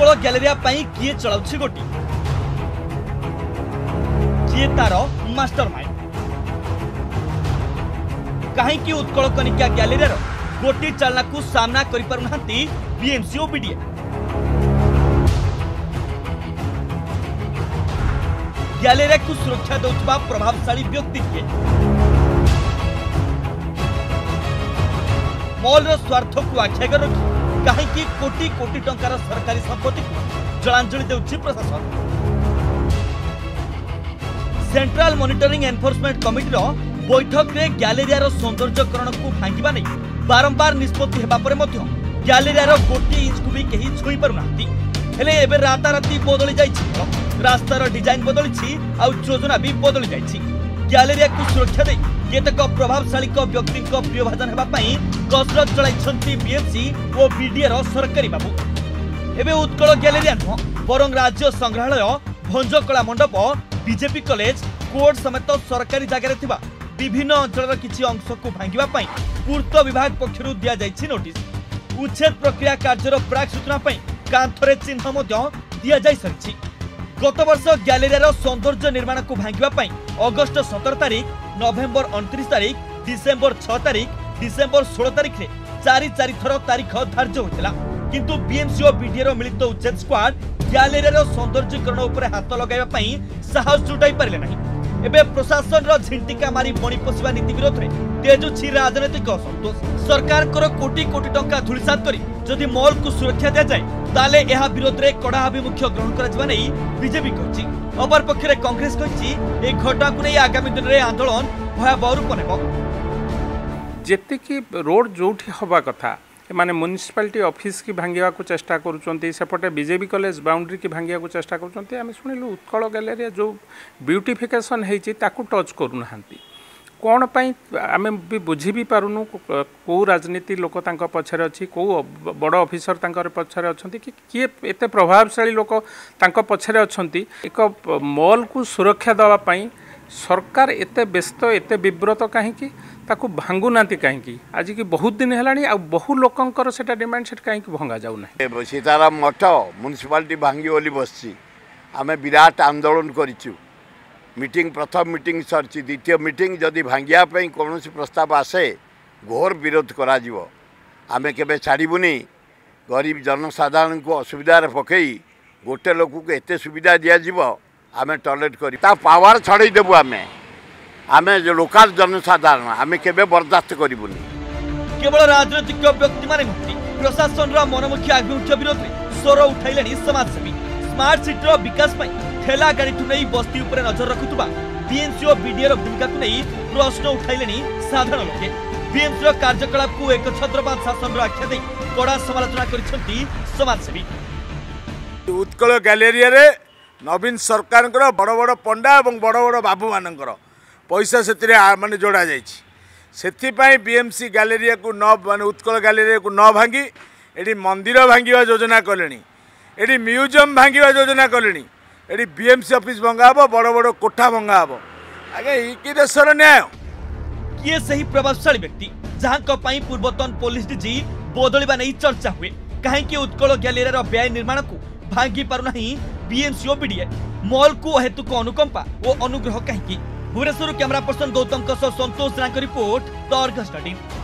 Utkal Galleria पई किए चलाउछि गोटी किए तार मास्टरमाइंड कहीं उत्कल कनिका गैलेरिया गोटी चालना को सामना करि पारु नांती बीएमसी और बीडीए। गैलेरिया को सुरक्षा देउतबा प्रभावशाली व्यक्ति किए मॉल रो स्वार्थ को आख्यागर रखी कहीं कोटी कोटी टंकार सरकारी संपत्ति को जलांजलि देउछि प्रशासन। सेंट्रल मॉनिटरिंग एनफोर्समेंट कमिटी रो बैठक रे गैलेरिया रो सौंदर्यकरण को भांगिबा नै बारंबार निष्पत्ति हेबा परे मध्य गैलेरिया रो गोटी इंच को भी कहीं छुई पारु नांती। हेले एबे राताराती बदली जाइछि रास्तार डिजाइन बदली आ योजना भी बदली जाइछि। गैलेरिया को सुरक्षा दे केतक प्रभावशाली व्यक्ति प्रियभाजन हेबाई कसरत चलाई बीएमसी और बीडीए सरकारी बाबू। एबे उत्कल गैलेरिया नुह बरं राज्य संग्रहालय भंजकला मंडप बीजेपी कॉलेज कोर्ट समेत सरकारी जगह थिबा विभिन्न अंचल किछि अंश को भांगिबा पई पूर्त विभाग पक्षरु दिया जाइछि नोटिस। उच्छेद प्रक्रिया कार्यर प्राक सूचना पई कांथरे चिन्ह मध्य दिया जाई सरिछि। गत वर्ष गैलेरिया सौंदर्य निर्माण को भांगिबा पई अगस्त 17 तारिख, नवेम्बर 29 तारिख, डिसेम्बर 6 तारिख, डिसेम्बर 16 तारिख रे चारि थर तारीख धार्य होइतिला। किंतु बीएमसी और बीडीए मिलित उच्छेद स्क्वाड गैलेरिया सौंदर्यकरण उपरे हाथ लगाइबा पई साहस जुटाई पारिले नाही। एबे प्रशासन रो झिंटिका मारी बणी पोषिबा नीति विरोध रे तेजुछि राजनीतिक असंतोष। सरकार को कोटी कोटी टंका धूलिसात करी जदि मॉल को सुरक्षा दिया जाए ताले एहा विरोध रे कड़ा अभिमुख्य ग्रहण करा नै बीजेपी कहछि। अपर पक्षरे कांग्रेस कहछि ए घटना को नै आगामी दिन रे आंदोलन भयावह रूप नेबो। जेते कि रोड जोठी हवा कथा माने म्युनिसिपालिटी ऑफिस की भांगिया को चेष्टा करूचंती सेपटे बीजेपी कॉलेज बाउंड्री की भांगिया को चेष्टा करूचंती। आमे सुनिलु उत्कल गैलेरिया जो ब्यूटिफिकेशन हेछि ताकू टच करू नाहंती कौन पाई आमे भी बुझी भी पारुनु को राजनीति लोक तांका पछरे अछि को बड़ ऑफिसर तांकर पछरे अछंती कि किए एते प्रभावशाली लोक तांका पछरे अछंती। एक मॉल को सुरक्षा दवा पाई सरकार एते व्यस्त एते विव्रत कहीं ताकू भांगु नांती कहीं आज की बहुत दिन हेलानी आ बहु लोकंकर सेटा डिमांड सेट कहीं भंगा जाऊ ना। सीताराम मठ म्युनिसिपालिटी भांगी बोली बसची आमे विराट आंदोलन करिछु। मीटिंग प्रथम मीटिंग सरची द्वितीय मीटिंग जदि भांगिया पई कोनोसी प्रस्ताव आसे घोर विरोध करा जिवो। आमे केबे छाड़ीबुनी गरीब जनसाधारण को असुविधा पकई गोटे लोक को एते सुविधा दिया जिवो आमे टॉयलेट करी ता पावर छड़ई देबु। आमे जो लोकल जनसाधारण आमे केबे बर्दाश्त करिबुनी। केवल राजनीतिक व्यक्ति माने नुहति प्रशासन रा मनमुखी आभिमुख्य विरोध रे स्वर उठाइलेनी समाजसेवी। स्मार्ट सिटी रो विकास पई ठेला गाड़ी ठु नहीं बस्ती उपरे नजर रखुतबा बीएमसी और बीडीए रो भूमिका को नहीं प्रश्न उठाइलेनी साधारण लोके। बीएमसी रो कार्यकलाप को एक छत्रपात शासन रो आख्या दे कड़ा समालोचना करिसंती समाजसेवी। उत्कल गैलेरिया रे नवीन सरकार बड़ बड़ पंडा और बड़ बड़ बाबू मानकर पैसा से माने जोड़ा जाई बीएमसी गैलेरिया को न माने उत्कल गैलेरिया को न भांगी एडी मंदिर भांगिवा योजना कलेनी एडी म्यूजियम भांगिवा योजना कलेनी एडी बीएमसी ऑफिस भंगा हबो बड़ बड़ कोठा भंगा हबो। आगे ई कि देशर न्याय किए सही प्रभावशाली व्यक्ति जहां पई पूर्वतन पुलिस डीजी बदलिबा नै चर्चा हुए कहीं उत्कल गैलेरिया बेआई निर्माण को भांगी पारु नाही बीएमसी और बीडीए मॉल को हेतु को अनुकंपा और अनुग्रह कहीं। Bhubaneswar camera person Gautam Santosh Rai report the Argus 13।